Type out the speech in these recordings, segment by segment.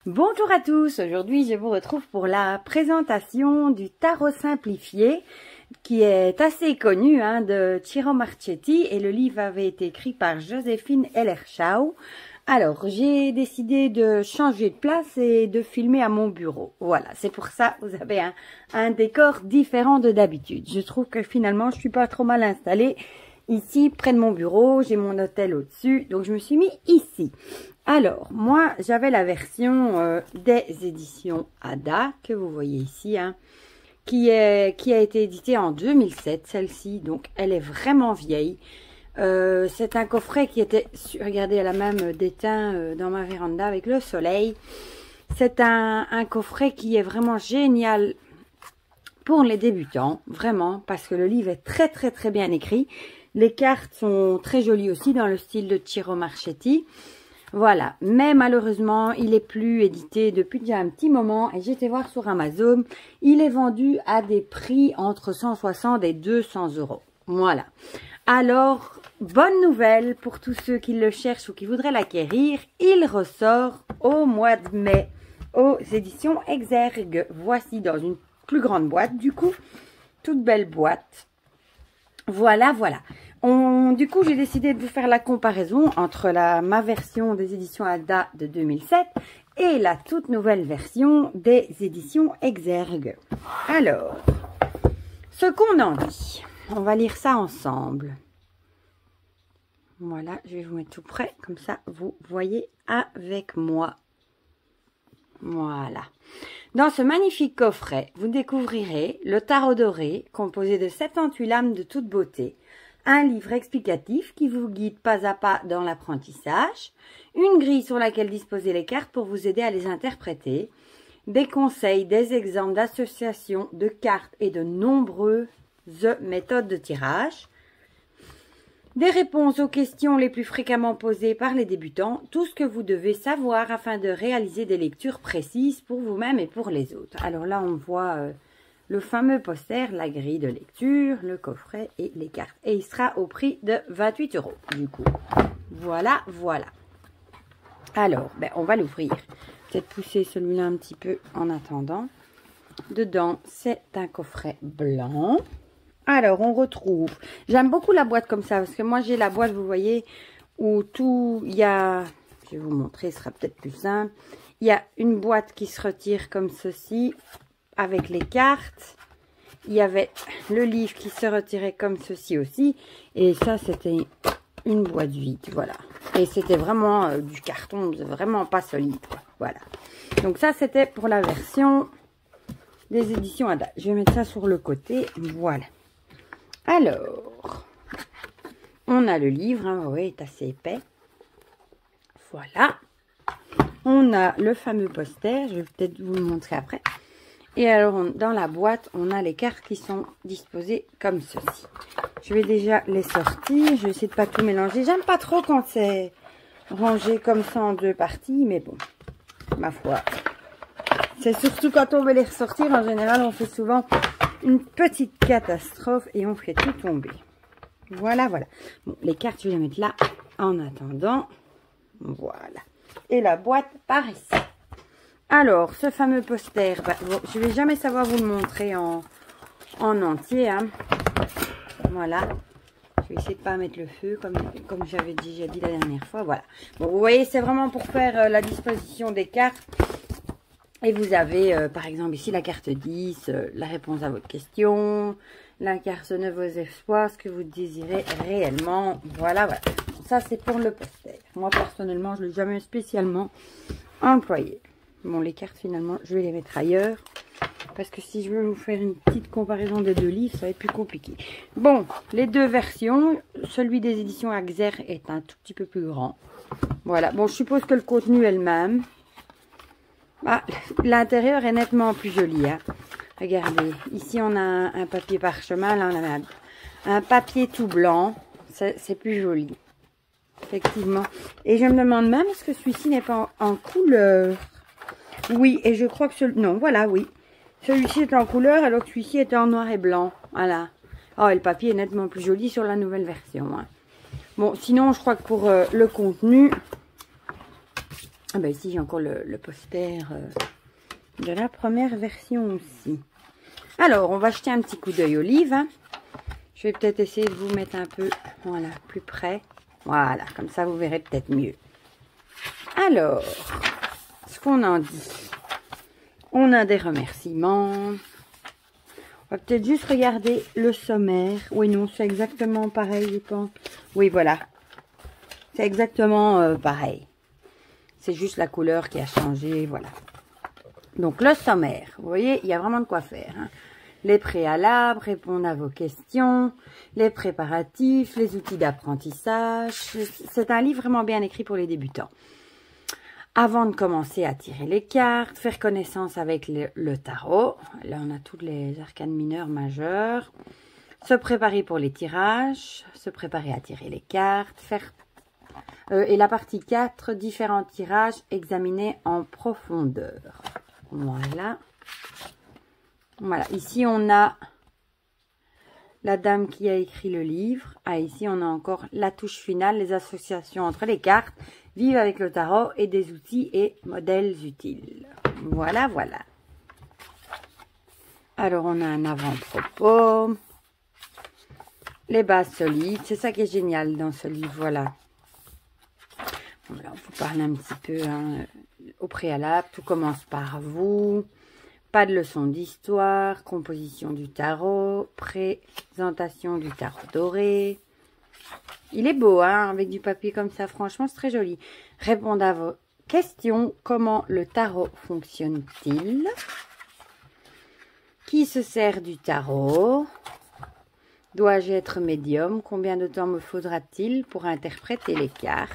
Bonjour à tous, aujourd'hui je vous retrouve pour la présentation du tarot simplifié qui est assez connu de Ciro Marchetti et le livre avait été écrit par Joséphine Hellerschau. Alors j'ai décidé de changer de place et de filmer à mon bureau. Voilà, c'est pour ça que vous avez un décor différent de d'habitude. Je trouve que finalement je suis pas trop mal installée. Ici, près de mon bureau, j'ai mon hôtel au-dessus, donc je me suis mis ici. Alors, moi, j'avais la version des éditions Ada, que vous voyez ici, qui a été éditée en 2007, celle-ci, donc elle est vraiment vieille. C'est un coffret qui était, regardez, elle a même déteint dans ma véranda avec le soleil. C'est un coffret qui est vraiment génial pour les débutants, vraiment, parce que le livre est très bien écrit. Les cartes sont très jolies aussi dans le style de Ciro Marchetti. Voilà, mais malheureusement, il est plus édité depuis déjà un petit moment. Et j'ai été voir sur Amazon, il est vendu à des prix entre 160 et 200 €. Voilà. Alors, bonne nouvelle pour tous ceux qui le cherchent ou qui voudraient l'acquérir. Il ressort au mois de mai aux éditions Exergue. Voici dans une plus grande boîte, du coup, toute belle boîte. Voilà. Du coup, j'ai décidé de vous faire la comparaison entre ma version des éditions Ada de 2007 et la toute nouvelle version des éditions Exergue. Alors, ce qu'on en dit, on va lire ça ensemble. Voilà, je vais vous mettre tout près, comme ça vous voyez avec moi. Voilà. Dans ce magnifique coffret, vous découvrirez le tarot doré, composé de 78 lames de toute beauté, un livre explicatif qui vous guide pas à pas dans l'apprentissage, une grille sur laquelle disposer les cartes pour vous aider à les interpréter, des conseils, des exemples d'associations de cartes et de nombreuses méthodes de tirage, des réponses aux questions les plus fréquemment posées par les débutants, tout ce que vous devez savoir afin de réaliser des lectures précises pour vous-même et pour les autres. Alors là, on voit le fameux poster, la grille de lecture, le coffret et les cartes. Et il sera au prix de 28 € du coup. Voilà. Alors, on va l'ouvrir. Peut-être pousser celui-là un petit peu en attendant. Dedans, c'est un coffret blanc. Alors, on retrouve... J'aime beaucoup la boîte comme ça, parce que moi, j'ai la boîte, vous voyez, où tout... Il y a... Je vais vous montrer, ce sera peut-être plus simple. Il y a une boîte qui se retire comme ceci, avec les cartes. Il y avait le livre qui se retirait comme ceci aussi. Et ça, c'était une boîte vide, voilà. Et c'était vraiment du carton, vraiment pas solide, quoi. Voilà. Donc ça, c'était pour la version des éditions Ada. Je vais mettre ça sur le côté, voilà. Alors, on a le livre, oui, il est assez épais. Voilà. On a le fameux poster, je vais peut-être vous le montrer après. Et alors, dans la boîte, on a les cartes qui sont disposées comme ceci. Je vais déjà les sortir, je vais essayer de pas tout mélanger. J'aime pas trop quand c'est rangé comme ça en deux parties, mais bon, ma foi. C'est surtout quand on veut les ressortir, en général, on fait souvent une petite catastrophe et on fait tout tomber. Voilà. Bon, les cartes, je vais les mettre là en attendant. Voilà. Et la boîte par ici. Alors, ce fameux poster, bon, je vais jamais savoir vous le montrer en entier. Voilà. Je vais essayer de pas mettre le feu comme j'avais déjà dit la dernière fois. Voilà. Bon, vous voyez, c'est vraiment pour faire la disposition des cartes. Et vous avez, par exemple, ici la carte 10, la réponse à votre question, la carte 9, vos espoirs, ce que vous désirez réellement. Voilà. Ça, c'est pour le poster. Moi, personnellement, je ne l'ai jamais spécialement employé. Bon, les cartes, finalement, je vais les mettre ailleurs. Parce que si je veux vous faire une petite comparaison des deux livres, ça va être plus compliqué. Bon, les deux versions. Celui des éditions Exergue est un tout petit peu plus grand. Voilà. Bon, je suppose que le contenu est le même. L'intérieur est nettement plus joli. Regardez, ici on a un papier parchemin, là on a un papier tout blanc. C'est plus joli, effectivement. Et je me demande même, est-ce que celui-ci n'est pas en couleur? Oui, et je crois que non, voilà, oui. Celui-ci est en couleur, alors que celui-ci est en noir et blanc. Voilà. Oh, et le papier est nettement plus joli sur la nouvelle version. Bon, sinon, je crois que pour le contenu... Ah ben ici, j'ai encore le poster de la première version aussi. Alors, on va jeter un petit coup d'œil au livre. Hein. Je vais peut-être essayer de vous mettre un peu, voilà, plus près. Voilà, comme ça, vous verrez peut-être mieux. Alors, ce qu'on en dit. On a des remerciements. On va peut-être juste regarder le sommaire. Oui, non, c'est exactement pareil, je pense. Oui, voilà. C'est exactement pareil. C'est juste la couleur qui a changé, voilà. Donc, le sommaire. Vous voyez, il y a vraiment de quoi faire. Hein. Les préalables, répondre à vos questions, les préparatifs, les outils d'apprentissage. C'est un livre vraiment bien écrit pour les débutants. Avant de commencer à tirer les cartes, faire connaissance avec le tarot. Là, on a tous les arcanes mineurs, majeurs. Se préparer pour les tirages, se préparer à tirer les cartes, faire... et la partie 4, différents tirages examinés en profondeur. Voilà. Voilà, ici on a la dame qui a écrit le livre. Ah, ici on a encore la touche finale, les associations entre les cartes, vivre avec le tarot et des outils et modèles utiles. Voilà, voilà. Alors on a un avant-propos, les bases solides, c'est ça qui est génial dans ce livre, voilà. Voilà, on vous parle un petit peu hein, au préalable, tout commence par vous. Pas de leçon d'histoire, composition du tarot, présentation du tarot doré. Il est beau, hein, avec du papier comme ça, franchement, c'est très joli. Répondre à vos questions. Comment le tarot fonctionne-t-il? Qui se sert du tarot? Dois-je être médium? Combien de temps me faudra-t-il pour interpréter les cartes?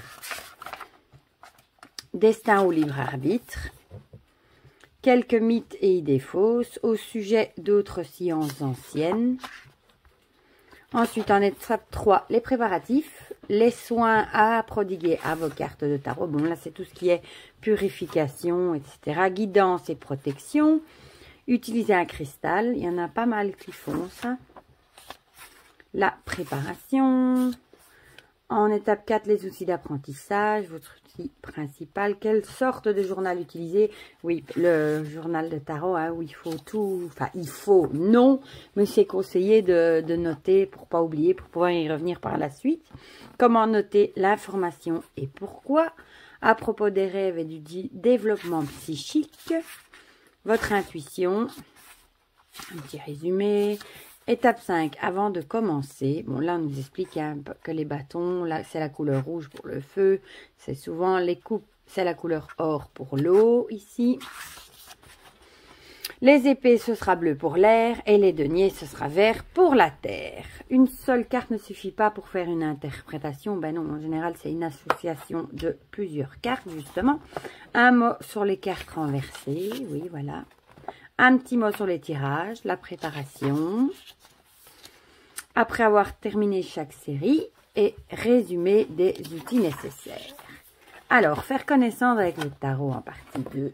Destin ou libre arbitre? Quelques mythes et idées fausses au sujet d'autres sciences anciennes. Ensuite, en étape 3, les préparatifs, les soins à prodiguer à vos cartes de tarot. Bon, là, c'est tout ce qui est purification, etc. Guidance et protection. Utiliser un cristal. Il y en a pas mal qui font ça. La préparation. En étape 4, les outils d'apprentissage. Votre outil principal. Quelle sorte de journal utiliser? Oui, le journal de tarot, hein, où il faut tout... Enfin, il faut, non, mais c'est conseillé de noter pour pas oublier, pour pouvoir y revenir par la suite. Comment noter l'information et pourquoi? À propos des rêves et du développement psychique. Votre intuition. Un petit résumé. Étape 5, avant de commencer, bon là on nous explique hein, que les bâtons, là c'est la couleur rouge pour le feu, c'est souvent les coupes, c'est la couleur or pour l'eau ici. Les épées ce sera bleu pour l'air et les deniers ce sera vert pour la terre. Une seule carte ne suffit pas pour faire une interprétation, ben non en général c'est une association de plusieurs cartes justement. Un mot sur les cartes renversées, oui voilà. Un petit mot sur les tirages, la préparation. Après avoir terminé chaque série et résumé des outils nécessaires. Alors, faire connaissance avec le tarot en partie 2.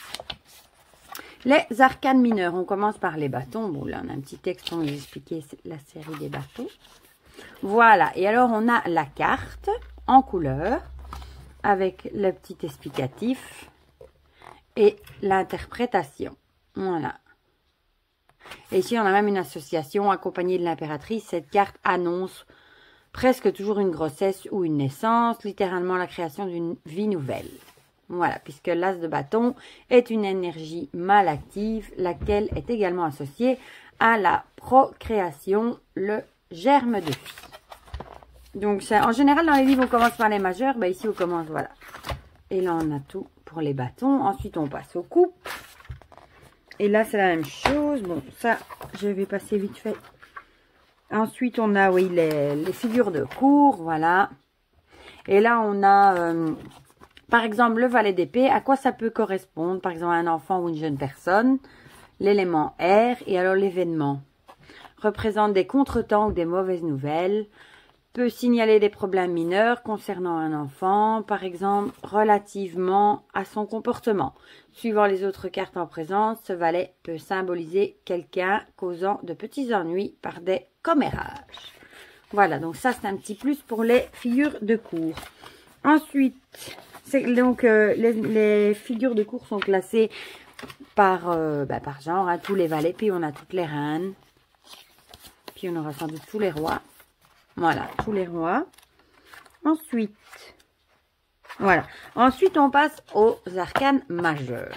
Les arcanes mineurs, on commence par les bâtons. Bon, là, on a un petit texte pour nous expliquer la série des bâtons. Voilà, et alors on a la carte en couleur avec le petit explicatif et l'interprétation. Voilà. Et ici, on a même une association accompagnée de l'impératrice. Cette carte annonce presque toujours une grossesse ou une naissance, littéralement la création d'une vie nouvelle. Voilà, puisque l'as de bâton est une énergie mâle active, laquelle est également associée à la procréation, le germe de vie. Donc, en général, dans les livres, on commence par les majeurs. Ben, ici, on commence, voilà. Et là, on a tout pour les bâtons. Ensuite, on passe aux coupes. Et là, c'est la même chose. Bon, ça, je vais passer vite fait. Ensuite, on a, oui, les figures de cour, voilà. Et là, on a, par exemple, le valet d'épée. À quoi ça peut correspondre? Par exemple, un enfant ou une jeune personne. L'élément air et alors l'événement. Représente des contretemps ou des mauvaises nouvelles. Peut signaler des problèmes mineurs concernant un enfant, par exemple, relativement à son comportement. Suivant les autres cartes en présence, ce valet peut symboliser quelqu'un causant de petits ennuis par des commérages. Voilà, donc ça c'est un petit plus pour les figures de cour. Ensuite, Donc, les figures de cour sont classées par genre, hein, tous les valets. Puis, on a toutes les reines. Puis, on aura sans doute tous les rois. Voilà, tous les rois. Ensuite, voilà. Ensuite, on passe aux arcanes majeurs.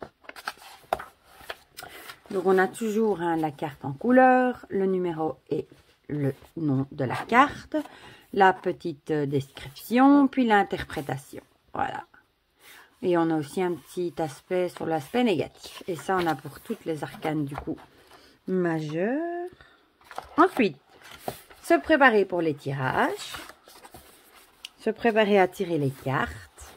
Donc, on a toujours hein, la carte en couleur, le numéro et le nom de la carte, la petite description, puis l'interprétation. Voilà. Et on a aussi un petit aspect sur l'aspect négatif. Et ça, on a pour toutes les arcanes, du coup, majeures. Ensuite, se préparer pour les tirages. Se préparer à tirer les cartes.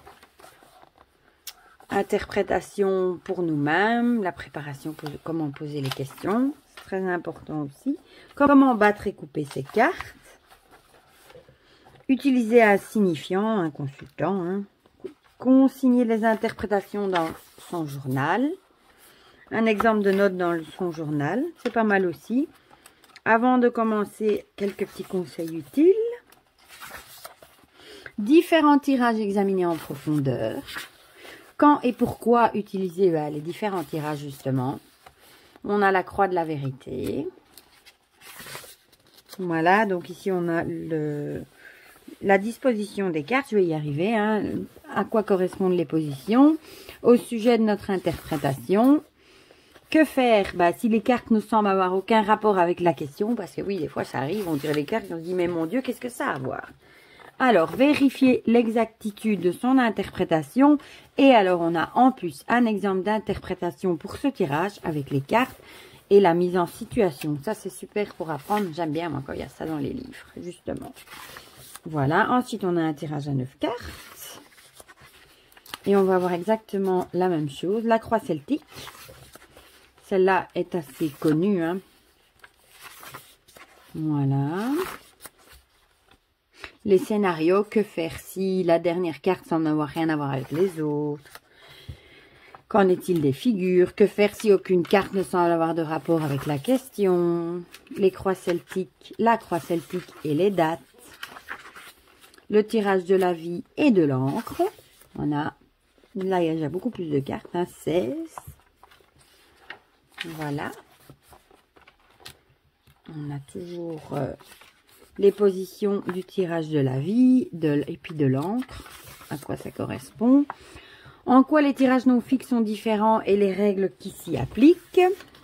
Interprétation pour nous-mêmes. La préparation pour comment poser les questions. C'est très important aussi. Comment battre et couper ces cartes. Utiliser un signifiant, un consultant. Hein. Consigner les interprétations dans son journal. Un exemple de note dans son journal. C'est pas mal aussi. Avant de commencer, quelques petits conseils utiles. Différents tirages examinés en profondeur. Quand et pourquoi utiliser les différents tirages justement. On a la croix de la vérité. Voilà, donc ici on a la disposition des cartes. Je vais y arriver. Hein, à quoi correspondent les positions. Au sujet de notre interprétation. Que faire si les cartes ne semblent avoir aucun rapport avec la question. Parce que oui, des fois ça arrive, on tire les cartes et on se dit mais mon Dieu, qu'est-ce que ça a à voir? Alors, vérifier l'exactitude de son interprétation. Et alors, on a en plus un exemple d'interprétation pour ce tirage avec les cartes et la mise en situation. Ça, c'est super pour apprendre. J'aime bien, moi, quand il y a ça dans les livres, justement. Voilà. Ensuite, on a un tirage à 9 cartes. Et on va voir exactement la même chose. La croix celtique. Celle-là est assez connue. Hein. Voilà. Les scénarios, que faire si la dernière carte semble n'avoir rien à voir avec les autres? Qu'en est-il des figures? Que faire si aucune carte ne semble avoir de rapport avec la question? Les croix celtiques, la croix celtique et les dates. Le tirage de la vie et de l'encre. On a, là il y a déjà beaucoup plus de cartes, hein, 16. Voilà. On a toujours... les positions du tirage de la vie et puis de l'encre, à quoi ça correspond. En quoi les tirages non fixes sont différents et les règles qui s'y appliquent.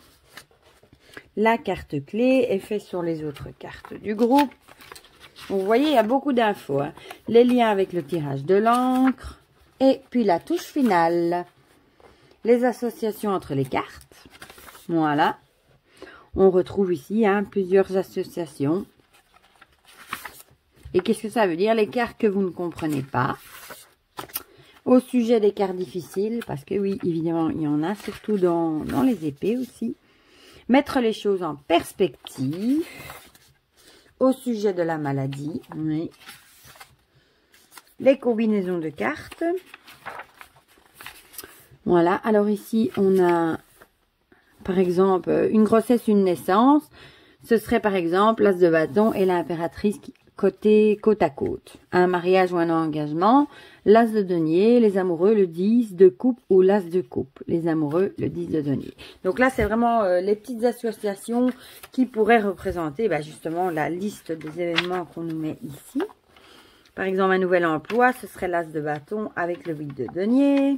La carte clé, effet sur les autres cartes du groupe. Vous voyez, il y a beaucoup d'infos. Hein. Les liens avec le tirage de l'encre. Et puis la touche finale. Les associations entre les cartes. Voilà. On retrouve ici hein, plusieurs associations. Et qu'est-ce que ça veut dire? Les cartes que vous ne comprenez pas. Au sujet des cartes difficiles, parce que oui, évidemment, il y en a, surtout dans les épées aussi. Mettre les choses en perspective. Au sujet de la maladie. Oui. Les combinaisons de cartes. Voilà, alors ici, on a, par exemple, une grossesse, une naissance. Ce serait par exemple l'as de bâton et l'impératrice côte à côte. Un mariage ou un engagement, l'as de denier, les amoureux, le 10 de coupe ou l'as de coupe. Les amoureux, le 10 de denier. Donc là, c'est vraiment les petites associations qui pourraient représenter justement la liste des événements qu'on nous met ici. Par exemple, un nouvel emploi, ce serait l'as de bâton avec le 8 de denier.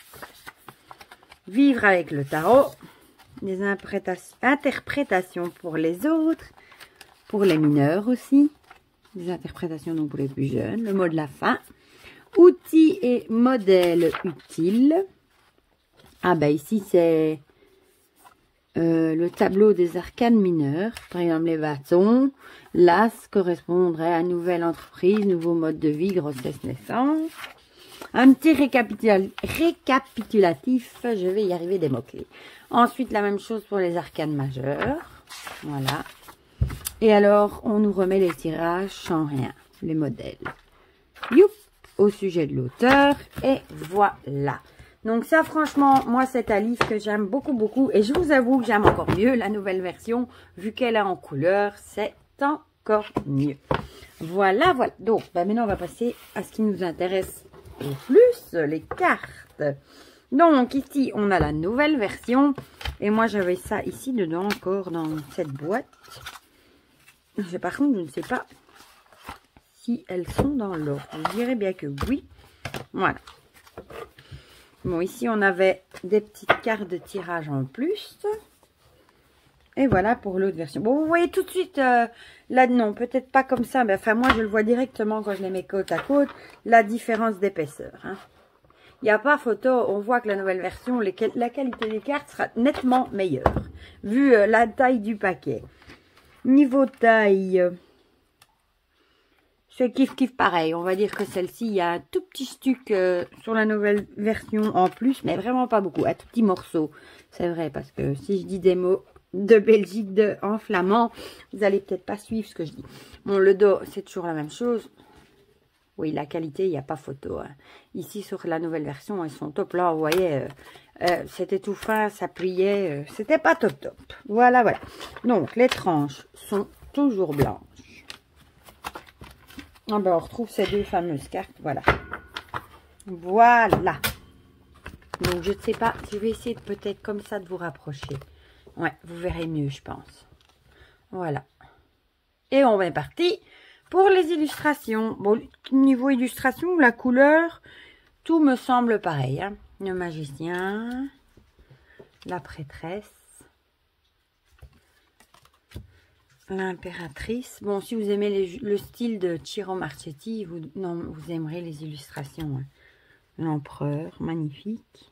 Vivre avec le tarot. Des interprétations pour les autres. Pour les mineurs aussi. Des interprétations donc pour les plus jeunes. Le mot de la fin. Outils et modèles utiles. Ah ici c'est le tableau des arcanes mineurs. Par exemple les bâtons. L'as correspondrait à nouvelle entreprise, nouveau mode de vie, grossesse, naissance. Un petit récapitulatif. Je vais y arriver des mots-clés. Ensuite la même chose pour les arcanes majeures. Voilà. Et alors, on nous remet les tirages sans rien, les modèles. Youp, au sujet de l'auteur. Et voilà. Donc ça, franchement, moi, c'est un livre que j'aime beaucoup, beaucoup. Et je vous avoue que j'aime encore mieux la nouvelle version. Vu qu'elle est en couleur, c'est encore mieux. Voilà, voilà. Donc, maintenant, on va passer à ce qui nous intéresse et plus les cartes. Donc ici, on a la nouvelle version. Et moi, j'avais ça ici dedans encore dans cette boîte. Par contre, je ne sais pas si elles sont dans l'ordre. Je dirais bien que oui. Voilà. Bon, ici, on avait des petites cartes de tirage en plus. Et voilà pour l'autre version. Bon, vous voyez tout de suite, là, non, peut-être pas comme ça. Mais enfin, moi, je le vois directement quand je les mets côte à côte, la différence d'épaisseur. Hein. Il n'y a pas photo, on voit que la nouvelle version, la qualité des cartes sera nettement meilleure. Vu la taille du paquet. Niveau taille, c'est kiff pareil. On va dire que celle-ci, il y a un tout petit stuc sur la nouvelle version en plus. Mais vraiment pas beaucoup, un tout petit morceau. C'est vrai, parce que si je dis des mots de Belgique en flamand, vous allez peut-être pas suivre ce que je dis. Bon, le dos, c'est toujours la même chose. Oui, la qualité, il n'y a pas photo. Hein. Ici, sur la nouvelle version, elles sont top. Là, vous voyez, c'était tout fin, ça pliait. C'était pas top. Voilà. Donc, les tranches sont toujours blanches. Ah ben, on retrouve ces deux fameuses cartes. Voilà. Donc, je ne sais pas. Je vais essayer peut-être comme ça de vous rapprocher. Ouais, vous verrez mieux, je pense. Voilà. Et on est parti pour les illustrations. Bon, niveau illustration, la couleur, tout me semble pareil. Hein. Le magicien, la prêtresse, l'impératrice. Bon, si vous aimez le style de Ciro Marchetti, vous aimerez les illustrations. Hein. L'empereur, magnifique.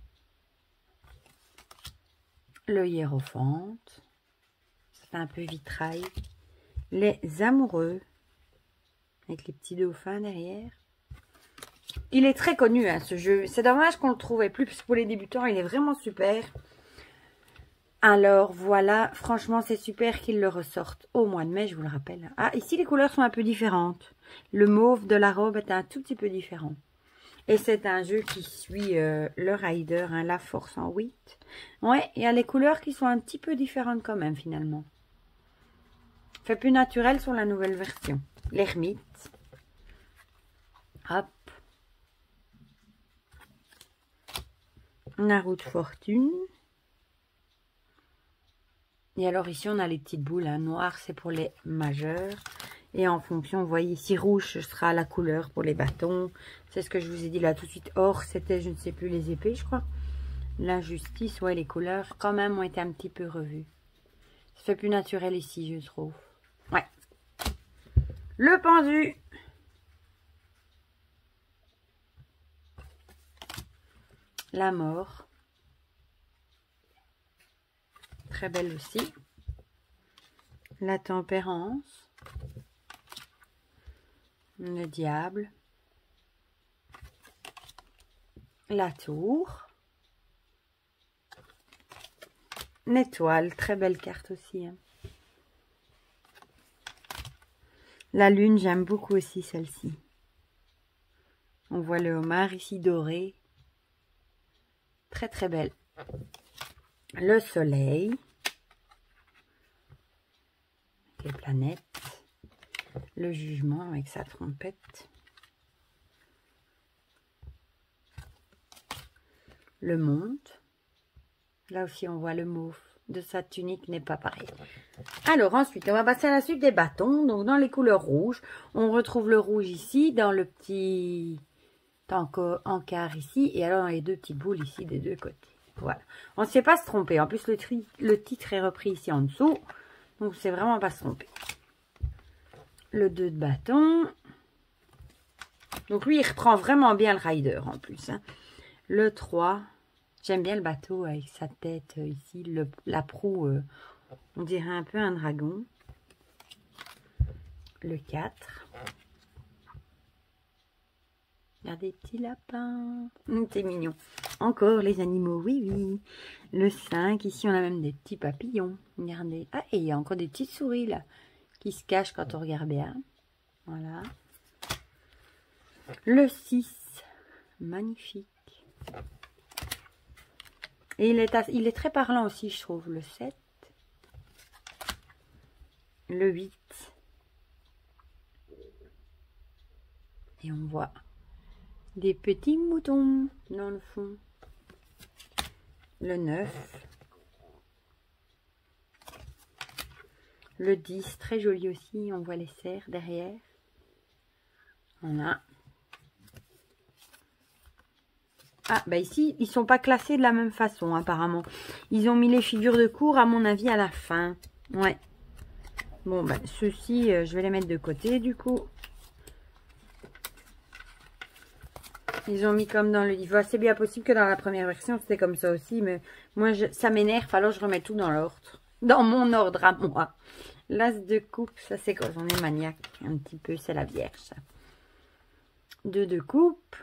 Le hiérophante. C'est un peu vitrail. Les amoureux. Avec les petits dauphins derrière. Il est très connu, hein, ce jeu. C'est dommage qu'on ne le trouvait plus, parce que pour les débutants, il est vraiment super. Alors, voilà. Franchement, c'est super qu'ils le ressortent au mois de mai, je vous le rappelle. Ah, ici, les couleurs sont un peu différentes. Le mauve de la robe est un tout petit peu différent. Et c'est un jeu qui suit le rider, hein, la force en 8. Ouais, il y a les couleurs qui sont un petit peu différentes quand même, finalement. Fait plus naturel sur la nouvelle version. L'ermite. Hop. La roue de fortune. Et alors ici, on a les petites boules. Hein. Noir, c'est pour les majeurs. Et en fonction, vous voyez ici, rouge, ce sera la couleur pour les bâtons. C'est ce que je vous ai dit là tout de suite. Or, c'était, je ne sais plus, les épées, je crois. La justice, ouais, les couleurs, quand même, ont été un petit peu revues. Ça fait plus naturel ici, je trouve. Ouais. Le pendu. La mort. Très belle aussi. La tempérance. Le diable. La tour. L'étoile. Très belle carte aussi. Hein. La lune, j'aime beaucoup aussi celle-ci. On voit le homard ici doré. Très très belle. Le soleil. Les planètes. Le jugement avec sa trompette. Le monde. Là aussi, on voit le mauve de sa tunique n'est pas pareil. Alors, ensuite, on va passer à la suite des bâtons. Donc, dans les couleurs rouges, on retrouve le rouge ici, dans le petit encart ici. Et alors, dans les deux petites boules ici, des deux côtés. Voilà. On ne sait pas se tromper. En plus, le titre est repris ici en dessous. Donc, c'est vraiment pas se tromper. Le 2 de bâton. Donc, lui, il reprend vraiment bien le rider en plus. Hein. Le 3. J'aime bien le bateau avec sa tête ici. La proue, on dirait un peu un dragon. Le 4. Regardez, petits lapins. C'est mignon. Encore les animaux, oui, oui. Le 5. Ici, on a même des petits papillons. Regardez. Ah, et il y a encore des petites souris, là, qui se cachent quand on regarde bien. Voilà. Le 6. Magnifique. Et il est très parlant aussi, je trouve. Le 7. Le 8. Et on voit Des petits moutons dans le fond. Le 9. Le 10, très joli aussi. On voit les cerfs derrière. Voilà. Ah, bah ici, ils sont pas classés de la même façon, apparemment. Ils ont mis les figures de cour, à mon avis, à la fin. Ouais. Bon, bah, ceux-ci, je vais les mettre de côté, du coup. Ils ont mis comme dans le livre. C'est bien possible que dans la première version, c'était comme ça aussi. Mais moi, ça m'énerve, alors je remets tout dans l'ordre. Dans mon ordre à moi. L'as de coupe, ça c'est quoi? On est maniaque un petit peu, c'est la Vierge. 2 de coupe.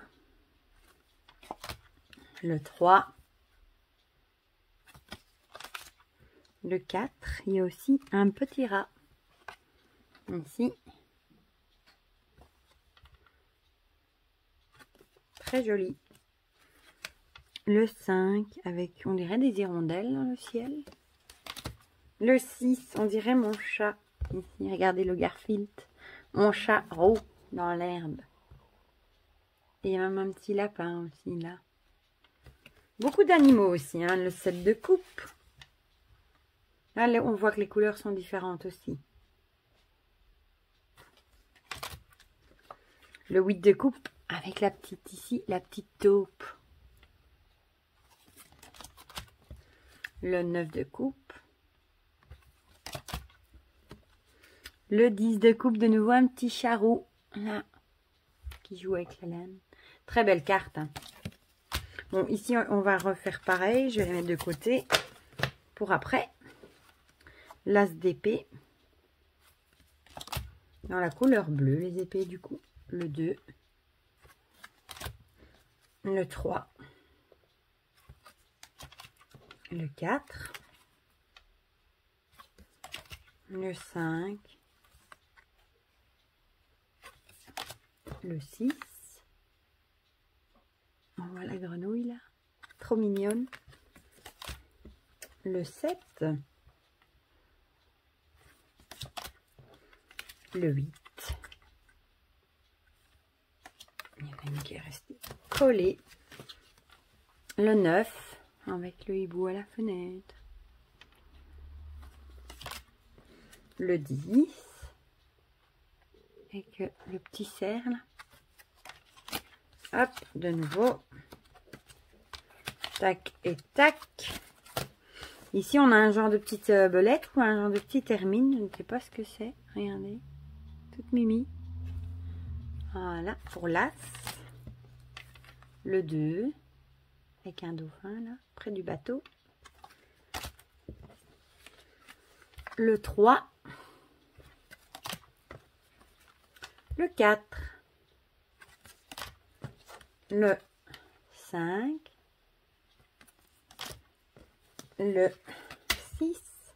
Le 3. Le 4. Il y a aussi un petit rat. Ici. Très joli. Le 5 avec, on dirait des hirondelles dans le ciel. Le 6, on dirait mon chat. Ici, regardez le Garfield. Mon chat roux dans l'herbe. Et il y a même un petit lapin aussi là. Beaucoup d'animaux aussi, hein, le 7 de coupe. Là, on voit que les couleurs sont différentes aussi. Le 8 de coupe avec la petite ici, la petite taupe. Le 9 de coupe. Le 10 de coupe, de nouveau un petit charou. Là, qui joue avec la laine. Très belle carte. Hein. Bon, ici, on va refaire pareil. Je vais les mettre de côté pour après. L'as d'épée. Dans la couleur bleue, les épées du coup. Le 2. Le 3. Le 4. Le 5. Le 6. On voit la grenouille là. Trop mignonne. Le 7. Le 8. Il y en a une qui est restée collée. Le 9. Avec le hibou à la fenêtre. Le 10. Avec le petit cerf là. Hop, de nouveau. Tac et tac. Ici, on a un genre de petite belette ou un genre de petite hermine. Je ne sais pas ce que c'est. Regardez. Toute mimi. Voilà, pour l'as. Le 2. Avec un dauphin, là, près du bateau. Le 3. Le 4. Le 5. Le 6.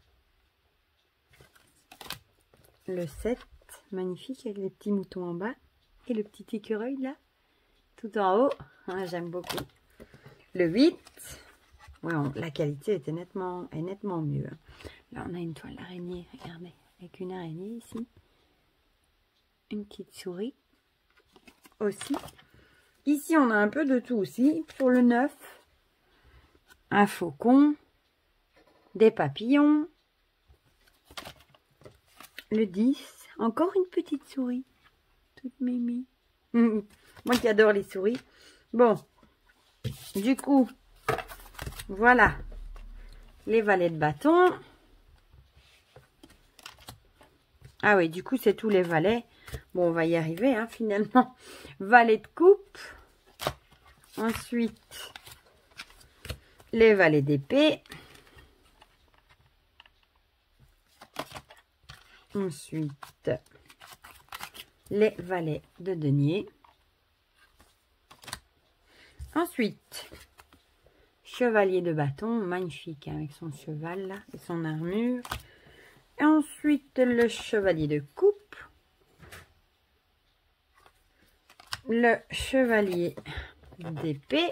Le 7. Magnifique, avec les petits moutons en bas. Et le petit écureuil, là, tout en haut. Ah, j'aime beaucoup. Le 8. Ouais, la qualité est nettement mieux. Là, on a une toile d'araignée, regardez, avec une araignée ici. Une petite souris aussi. Ici, on a un peu de tout aussi. Pour le 9, un faucon, des papillons. Le 10, encore une petite souris. Toute mimi. Moi qui adore les souris. Bon, du coup, voilà les valets de bâton. Ah oui, du coup, c'est tous les valets. Bon, on va y arriver, hein, finalement. Valet de coupe. Ensuite, les valets d'épée. Ensuite, les valets de denier. Ensuite, chevalier de bâton, magnifique, hein, avec son cheval là et son armure. Et ensuite, le chevalier de coupe. Le chevalier d'épée.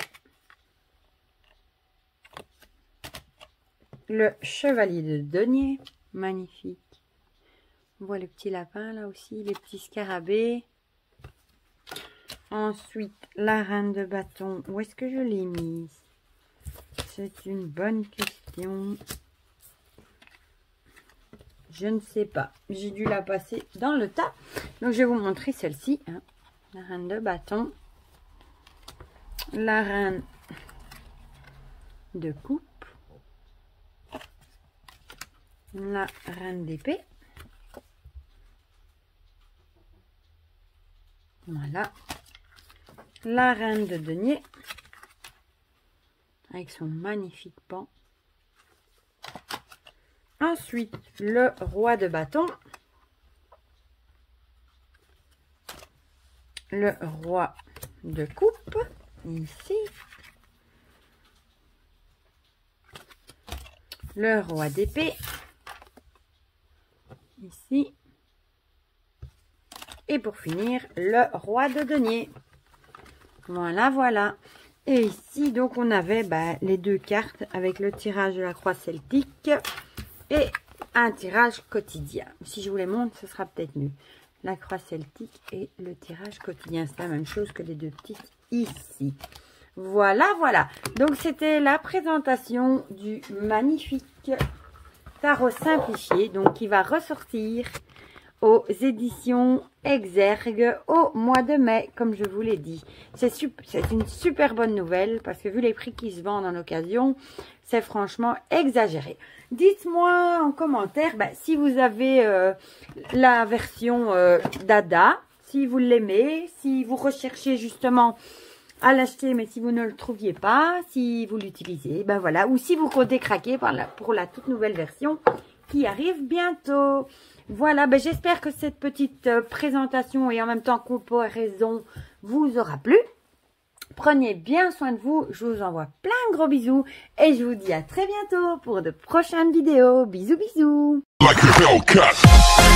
Le chevalier de denier, magnifique. On voit le petit lapin là aussi, les petits scarabées. Ensuite, la reine de bâton. Où est-ce que je l'ai mise? C'est une bonne question. Je ne sais pas. J'ai dû la passer dans le tas. Donc, je vais vous montrer celle-ci. Hein. La reine de bâton. La reine de coupe. La reine d'épée. Voilà. La reine de denier. Avec son magnifique pan. Ensuite, le roi de bâton. Le roi de coupe. Ici. Le roi d'épée. Ici. Et pour finir, le roi de denier. Voilà, voilà. Et ici, donc, on avait les deux cartes avec le tirage de la croix celtique et un tirage quotidien. Si je vous les montre, ce sera peut-être mieux. La croix celtique et le tirage quotidien. C'est la même chose que les deux petites ici. Voilà, voilà. Donc, c'était la présentation du magnifique tarot simplifié. Donc, qui va ressortir aux éditions Exergue au mois de mai, comme je vous l'ai dit. C'est une super bonne nouvelle, parce que vu les prix qui se vendent en occasion, c'est franchement exagéré. Dites-moi en commentaire si vous avez la version Dada, si vous l'aimez, si vous recherchez justement à l'acheter, mais si vous ne le trouviez pas, si vous l'utilisez, voilà, ou si vous comptez craquer pour la toute nouvelle version qui arrive bientôt. Voilà, j'espère que cette petite présentation et en même temps comparaison vous aura plu. Prenez bien soin de vous, je vous envoie plein de gros bisous et je vous dis à très bientôt pour de prochaines vidéos. Bisous, bisous.